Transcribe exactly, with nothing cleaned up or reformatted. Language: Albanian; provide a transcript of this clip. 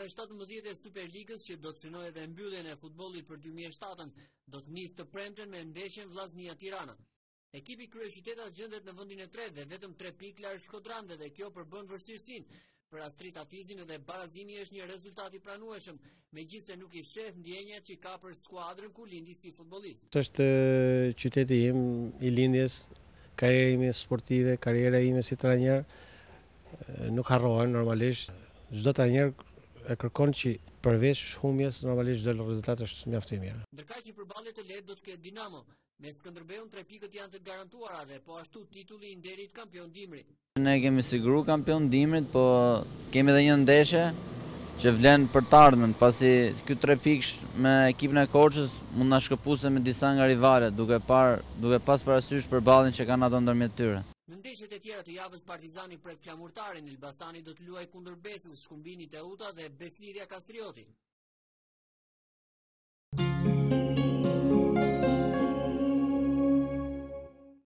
e shtatëmbëdhjetë e Superligës që do të synojë edhe mbylljen e futbollit për dy mijë e shtatën, do të nisë të premten me ndeshjen Vllaznia Tirana. Ekipi kryeqytetas gjendet në vendin e tretë dhe vetëm tre pikë larg Shkodrandë dhe kjo përbën vështirësinë. Për Astrid Hafizin edhe barazimi është një rezultat i pranueshëm, megjithëse nuk i sheh ndjenjat që ka për skuadrën ku lindi si futbollist. Është qyteti im i lindjes, karriera ime sportive, karriera ime si trajner, nuk harrohen normalisht. Çdo trajner e kërkon që përveç humjes normalisht çdo rezultat është mjaft i mirë. Ndërkaq që përballet të lehtë do të ketë Dinamo. Me Skënderbeun tre pikët janë të garantuara dhe po ashtu titulli i nderit kampion dimri. Ne kemi siguru kampion dimrit, po kemi edhe një ndeshje që vlen për të ardhmen, pasi ky tre pikë me ekipin e Korçës mund na shkëputse me disa nga rivalet, duke par duke pas parasysh përballjen që kanë ato ndërmjet tyre. Në ndeshjet e tjera të javës Partizani prek Flamurtarin, Elbasani do të luajë kundër Besës, Shkumbini Teuta dhe Beslidhja Kastrioti.